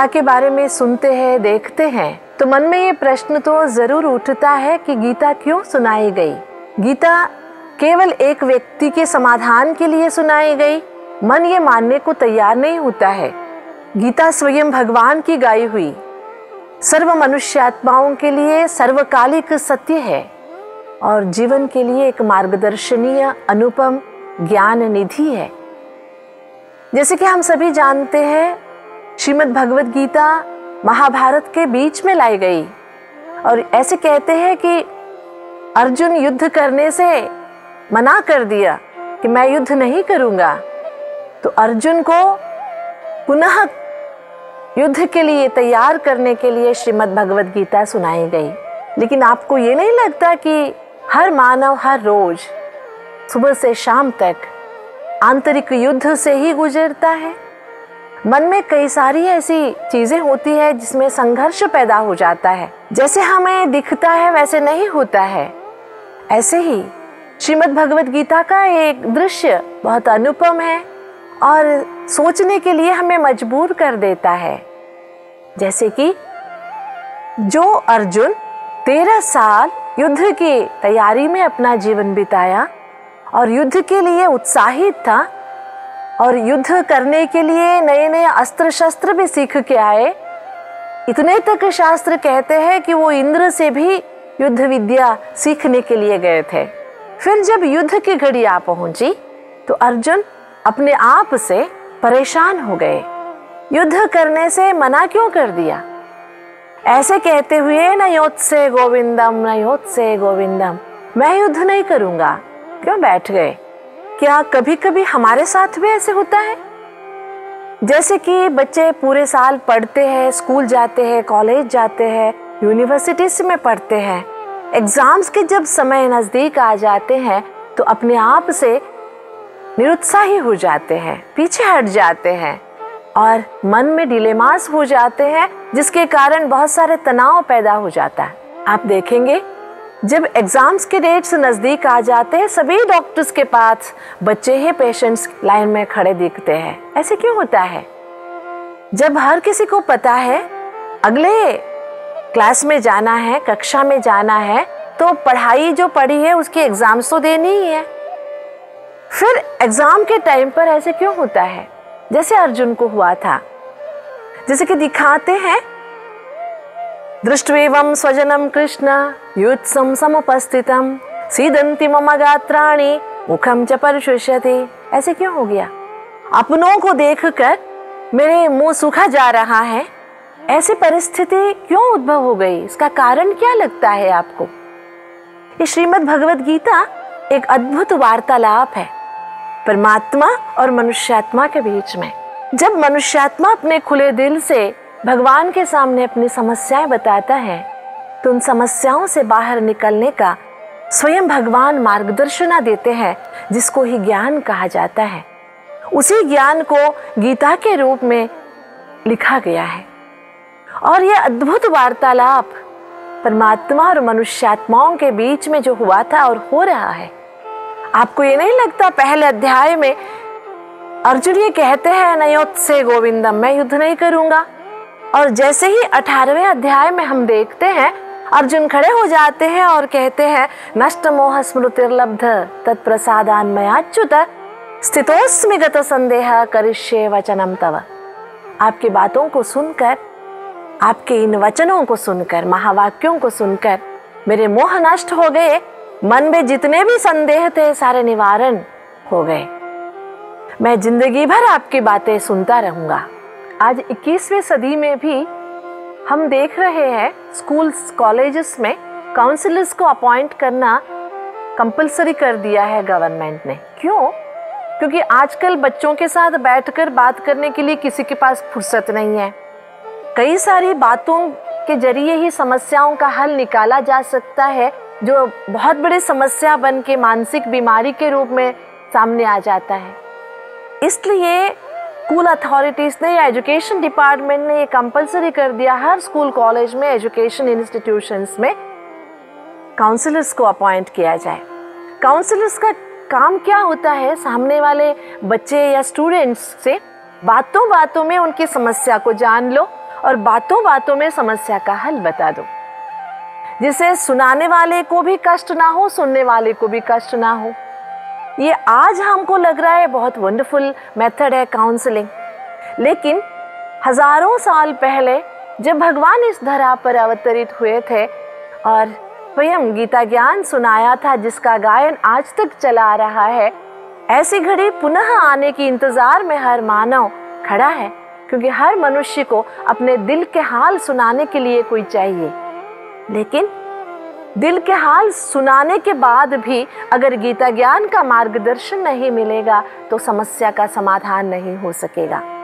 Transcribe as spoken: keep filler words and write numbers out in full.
गीता के बारे में सुनते हैं, देखते हैं तो मन में ये प्रश्न तो जरूर उठता है कि गीता क्यों सुनाई गई। गीता केवल एक व्यक्ति के समाधान के लिए सुनाई गई, मन ये मानने को तैयार नहीं होता है। गीता स्वयं भगवान की गाई हुई सर्व मनुष्यात्माओं के लिए सर्वकालिक सत्य है और जीवन के लिए एक मार्गदर्शनीय अनुपम ज्ञान निधि है। जैसे कि हम सभी जानते हैं, श्रीमद् भगवद गीता महाभारत के बीच में लाई गई और ऐसे कहते हैं कि अर्जुन युद्ध करने से मना कर दिया कि मैं युद्ध नहीं करूंगा, तो अर्जुन को पुनः युद्ध के लिए तैयार करने के लिए श्रीमद् भगवद गीता सुनाई गई। लेकिन आपको ये नहीं लगता कि हर मानव हर रोज सुबह से शाम तक आंतरिक युद्ध से ही गुजरता है? मन में कई सारी ऐसी चीजें होती है जिसमें संघर्ष पैदा हो जाता है। जैसे हमें दिखता है वैसे नहीं होता है। ऐसे ही श्रीमद् भगवद गीता का एक दृश्य बहुत अनुपम है और सोचने के लिए हमें मजबूर कर देता है। जैसे कि जो अर्जुन तेरह साल युद्ध की तैयारी में अपना जीवन बिताया और युद्ध के लिए उत्साहित था और युद्ध करने के लिए नए नए अस्त्र शस्त्र भी सीख के आए, इतने तक शास्त्र कहते हैं कि वो इंद्र से भी युद्ध विद्या सीखने के लिए गए थे। फिर जब युद्ध की घड़ी आ पहुंची तो अर्जुन अपने आप से परेशान हो गए। युद्ध करने से मना क्यों कर दिया? ऐसे कहते हुए न योत्से गोविंदम न योत्से गोविंदम, मैं युद्ध नहीं करूंगा, क्यों बैठ गए? क्या कभी कभी हमारे साथ भी ऐसे होता है? जैसे कि बच्चे पूरे साल पढ़ते हैं, स्कूल जाते हैं, कॉलेज जाते हैं, यूनिवर्सिटीज में पढ़ते हैं, एग्जाम्स के जब समय नजदीक आ जाते हैं तो अपने आप से निरुत्साही हो जाते हैं, पीछे हट जाते हैं और मन में डिलेमास हो जाते हैं, जिसके कारण बहुत सारे तनाव पैदा हो जाता है। आप देखेंगे जब एग्जाम्स के डेट्स नजदीक आ जाते हैं, सभी डॉक्टर्स के पास बच्चे ही पेशेंट्स लाइन में खड़े दिखते हैं। ऐसे क्यों होता है? जब हर किसी को पता है अगले क्लास में जाना है, कक्षा में जाना है, तो पढ़ाई जो पढ़ी है उसकी एग्जाम्स तो देनी ही है। फिर एग्जाम के टाइम पर ऐसे क्यों होता है? जैसे अर्जुन को हुआ था, जैसे कि दिखाते हैं दृष्ट्वेवं स्वजनम कृष्ण युत्सं समुपस्थितम सीदंति मम गात्राणि मुखम च परिशुष्यति। ऐसे क्यों हो गया? अपनों को देखकर मेरे मुंह सूखा जा रहा है, ऐसी परिस्थिति क्यों उद्भव हो गई? इसका कारण क्या लगता है आपको? ये श्रीमद् भगवद गीता एक अद्भुत वार्तालाप है परमात्मा और मनुष्यात्मा के बीच में। जब मनुष्यात्मा अपने खुले दिल से भगवान के सामने अपनी समस्याएं बताता है तो उन समस्याओं से बाहर निकलने का स्वयं भगवान मार्गदर्शन देते हैं, जिसको ही ज्ञान कहा जाता है। उसी ज्ञान को गीता के रूप में लिखा गया है और यह अद्भुत वार्तालाप परमात्मा और मनुष्यात्माओं के बीच में जो हुआ था और हो रहा है। आपको ये नहीं लगता पहले अध्याय में अर्जुन ये कहते हैं नयोत्से गोविंदम, मैं युद्ध नहीं करूंगा, और जैसे ही अठारहवें अध्याय में हम देखते हैं अर्जुन खड़े हो जाते हैं और कहते हैं नष्ट मोह स्मृतिर्लब्ध तत्प्रसादान मयाच्युत स्थितोस्मि गत संदेह करिष्ये वचनम तव। आपकी बातों को सुनकर, आपके इन वचनों को सुनकर, महावाक्यों को सुनकर मेरे मोह नष्ट हो गए, मन में जितने भी संदेह थे सारे निवारण हो गए। मैं जिंदगी भर आपकी बातें सुनता रहूंगा। आज इक्कीसवीं सदी में भी हम देख रहे हैं स्कूल्स कॉलेजेस में काउंसलर्स को अपॉइंट करना कंपलसरी कर दिया है गवर्नमेंट ने। क्यों? क्योंकि आजकल बच्चों के साथ बैठकर बात करने के लिए किसी के पास फुर्सत नहीं है। कई सारी बातों के जरिए ही समस्याओं का हल निकाला जा सकता है, जो बहुत बड़ी समस्या बन के मानसिक बीमारी के रूप में सामने आ जाता है। इसलिए स्कूल अथॉरिटीज ने या एजुकेशन डिपार्टमेंट ने ये कंपलसरी कर दिया हर स्कूल कॉलेज में, एजुकेशन इंस्टीट्यूशंस में काउंसलर्स को अपॉइंट किया जाए। काउंसलर्स का काम क्या होता है? सामने वाले बच्चे या स्टूडेंट्स से बातों बातों में उनकी समस्या को जान लो और बातों बातों में समस्या का हल बता दो, जिससे सुनाने वाले को भी कष्ट ना हो, सुनने वाले को भी कष्ट ना हो। ये आज हमको लग रहा है बहुत वंडरफुल मेथड है काउंसलिंग, लेकिन हजारों साल पहले जब भगवान इस धरा पर अवतरित हुए थे और स्वयं गीता ज्ञान सुनाया था, जिसका गायन आज तक चला आ रहा है, ऐसी घड़ी पुनः आने की इंतजार में हर मानव खड़ा है, क्योंकि हर मनुष्य को अपने दिल के हाल सुनाने के लिए कोई चाहिए। लेकिन दिल के हाल सुनाने के बाद भी अगर गीता ज्ञान का मार्गदर्शन नहीं मिलेगा तो समस्या का समाधान नहीं हो सकेगा।